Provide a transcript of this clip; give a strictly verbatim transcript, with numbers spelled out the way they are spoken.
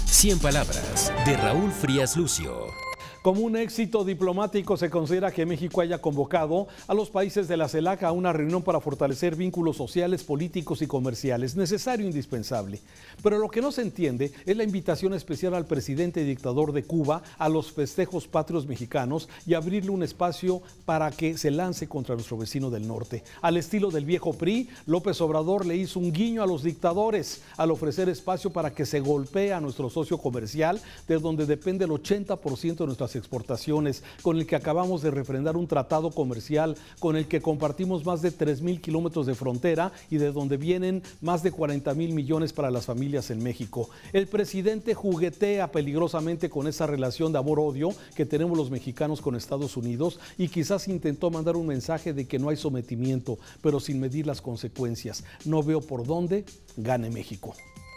cien palabras, de Raúl Frías Lucio. Como un éxito diplomático se considera que México haya convocado a los países de la CELAC a una reunión para fortalecer vínculos sociales, políticos y comerciales, necesario e indispensable. Pero lo que no se entiende es la invitación especial al presidente y dictador de Cuba a los festejos patrios mexicanos y abrirle un espacio para que se lance contra nuestro vecino del norte. Al estilo del viejo P R I, López Obrador le hizo un guiño a los dictadores al ofrecer espacio para que se golpee a nuestro socio comercial, de donde depende el ochenta por ciento de nuestras exportaciones, con el que acabamos de refrendar un tratado comercial, con el que compartimos más de tres mil kilómetros de frontera y de donde vienen más de cuarenta mil millones para las familias en México. El presidente juguetea peligrosamente con esa relación de amor-odio que tenemos los mexicanos con Estados Unidos y quizás intentó mandar un mensaje de que no hay sometimiento, pero sin medir las consecuencias. No veo por dónde gane México.